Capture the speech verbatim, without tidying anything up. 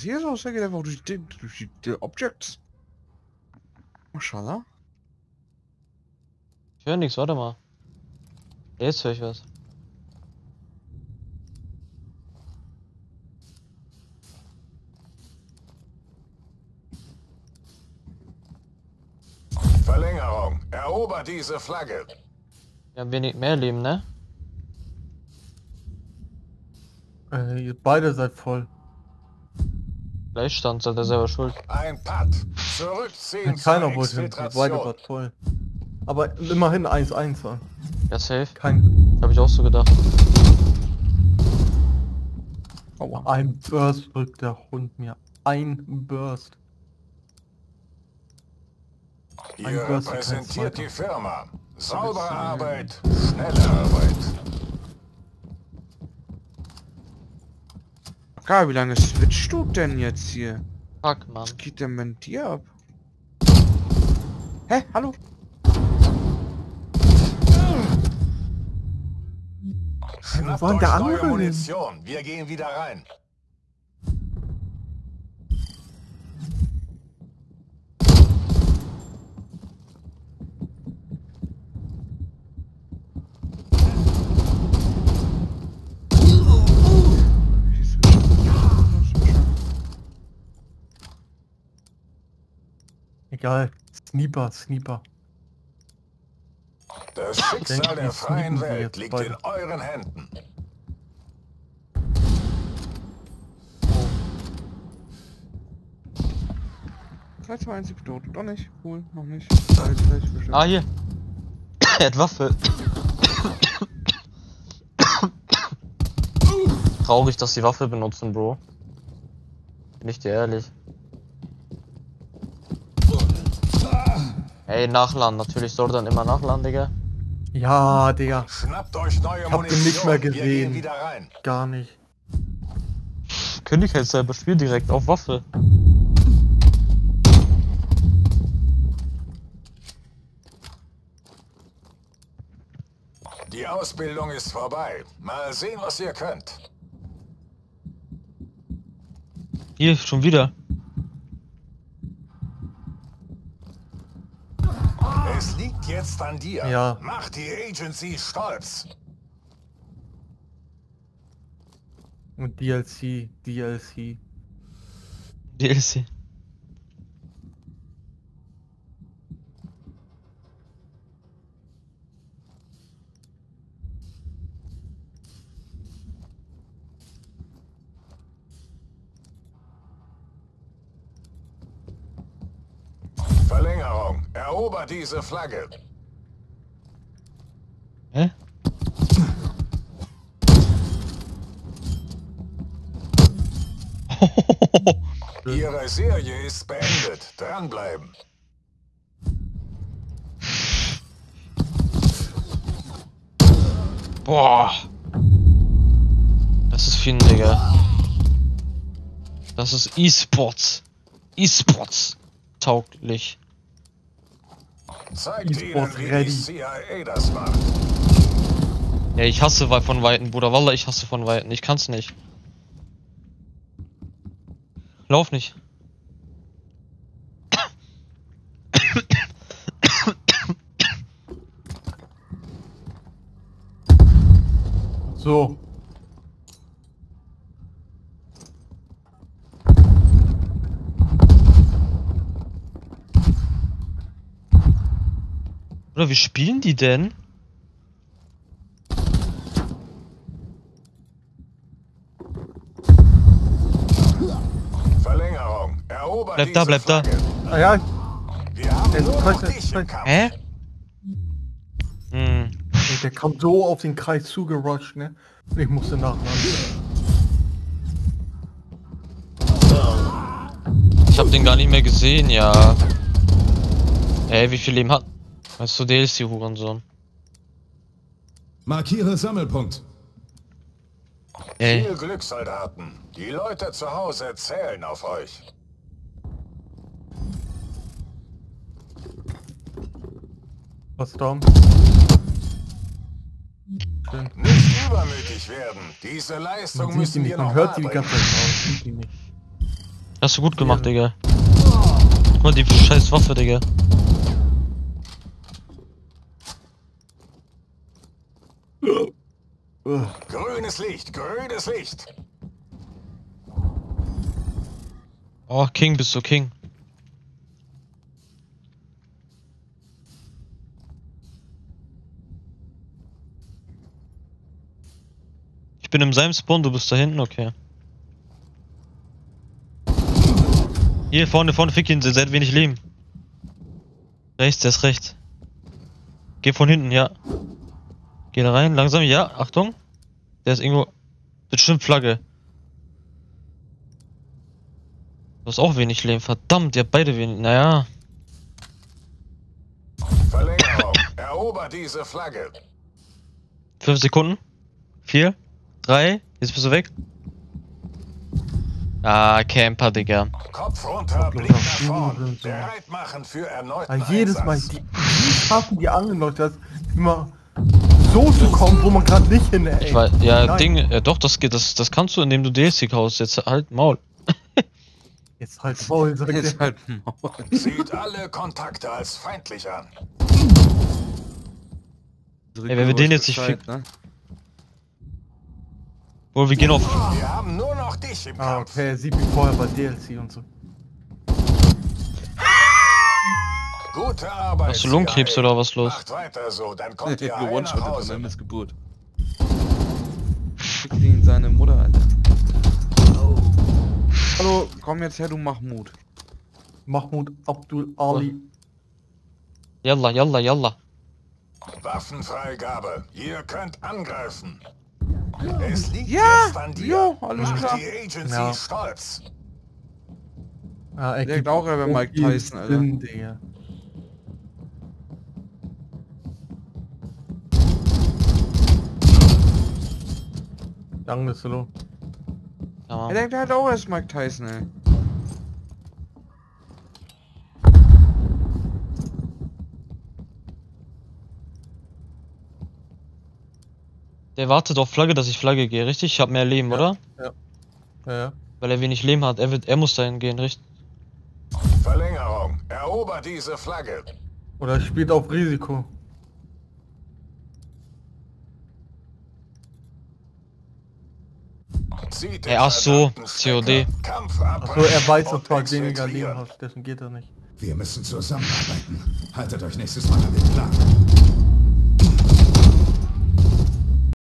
hier ist aus? Er geht einfach durch die, durch die, die Objects. Maschallah. Ich höre nichts, warte mal. Jetzt höre ich was. Verlängerung. Erobert diese Flagge. Wir haben wenig mehr Leben, ne? Äh, ihr beide seid voll. Gleichstand, seid ihr selber schuld. Ein Putt. Zurückziehen Keiner zur wollte hin, ihr beide Exfiltration. wart voll. Aber immerhin eins eins war. Ja, safe. Kein. Hab ich auch so gedacht. Aua, ein Burst drückt der Hund mir. Ein Burst. Ihr Ein Burst, kein repräsentiert die zweiter. Firma. Saubere Arbeit, schnelle Arbeit. Gar, wie lange switchst du denn jetzt hier? Fuck, Mann. Was geht denn mit dir ab? Hä? Hallo? Schnappt war denn euch der neue andere? Munition. Wir gehen wieder rein. Egal. Sniper, Sniper. Das Schicksal denke, der wir freien sneaken sie Welt jetzt liegt beide. in euren Händen. drei, zwei, eins, ich tot. Doch nicht. Cool, noch nicht. Gleich, gleich, bestimmt. Ah, hier. Er hat Waffe. Traurig, dass die Waffe benutzen, Bro. Bin ich dir ehrlich. Ey, nachladen. Natürlich soll dann immer nachladen, Digga. Ja, Digga. Schnappt euch neue hab den Munition. nicht mehr Wir gesehen. gehen wieder rein. Gar nicht. Kündig halt selber Spiel direkt auf Waffe. Die Ausbildung ist vorbei. Mal sehen, was ihr könnt. Hier, schon wieder. Es liegt jetzt an dir. Ja. Mach die Agency stolz. Und D L C, D L C. D L C. Verlängerung. Erobert diese Flagge. Hä? Ihre Serie ist beendet. Dranbleiben. Boah. Das ist viel, Digga. Das ist E-Sports. E-Sports. Tauglich. Zeigt ihnen, E-Sport wie ready. die C I A das macht. Ja, ich hasse wei- von Weitem, Bruder. Wallah, ich hasse von Weitem. Ich kann's nicht. Lauf nicht. So. Oder wie spielen die denn? Verlängerung. Erobert Bleib diese da, bleib da. Flagge. Ah ja, Wir haben Er nur ist noch heute- dich im heute- Kampf. Hä? Hm. ey, der kommt so auf den Kreis zugerusht, ne? Und ich musste nachladen. Ich hab den gar nicht mehr gesehen, ja. Ey, wie viel Leben hat? Weißt du, D L C Hurensohn. Markiere Sammelpunkt. Ey. Viel Glück, Soldaten. Die Leute zu Hause zählen auf euch. Was da? Schön. Nicht übermütig werden. Diese Man Leistung sieht die müssen nicht, wir man noch hört die die nahebringen. ganze Zeit, aber man sieht die nicht. Hast du gut gemacht, Digga. Guck mal, die scheiß Waffe, Digga. Grünes Licht, grünes Licht. Oh, King, bist du King. Ich bin in seinem Spawn, du bist da hinten, okay. Hier, vorne, vorne, fick ihn, der hat wenig Leben. Rechts, der ist rechts. Geh von hinten, ja. Geh da rein, langsam, ja, Achtung. Der ist irgendwo... Bestimmt Flagge. Du hast auch wenig Leben, verdammt, ihr habt beide wenig... Naja. Verlängerung. Erober diese Flagge. Fünf Sekunden. Vier. Drei. Jetzt bist du weg. Ah, Camper, Digga. Kopf runter, Blick nach vorn. Bereit machen für erneuten Ja, jedes Mal, Einsatz. die, die schaffen die anderen Leute das immer so zu kommen, wo man gerade nicht hin, ey. Ich weiß, ja, Nein. Ding, ja, doch, das geht, das, das kannst du, indem du D L C kaufst. Jetzt halt Maul. Jetzt halt faul, sagt Jetzt er. halt Maul. Sieht alle Kontakte als feindlich an. Ey, wenn wir den jetzt nicht Bescheid, ne? Wohl, wir gehen auf. Wir haben nur noch dich im Ah, Kampf. okay, er sieht wie vorher bei D L C und so. Gute Arbeit. Hast du Lungenkrebs C I A. oder was los? Macht weiter so, dann kommt ihr Der alle nach One-Shottet an Hause. der Missgeburt. Schickt ihn seine Mutter, Alter. Hallo, komm jetzt her, du Mahmoud. Mahmoud Abdul Ali. Yalla, yalla, yalla. Waffenfreigabe. Ihr könnt angreifen. Es liegt Ja, jetzt an dir. jo, alles Macht klar. die Agency Ja. stolz. Ja, er Der gibt denkt auch, er wäre so Mike viel Tyson, Alter. Sinn, Digga. Danke, Solo. Ja, Er Mann. denkt halt auch, er ist Mike Tyson, ey. Der wartet auf Flagge, dass ich Flagge gehe, richtig? Ich hab mehr Leben, Ja. oder? Ja, ja. Weil er wenig Leben hat. Er wird, er muss dahin gehen, richtig? Verlängerung. Erober diese Flagge. Oder er spielt auf Risiko. Zieht Ey, ach so, verdammten C O D. Stecker. Kampf ab. Achso, er weiß, dass du halt und weniger exfiltrieren. Leben hast, deswegen geht er nicht. Wir müssen zusammenarbeiten. Haltet euch nächstes Mal an den Plan.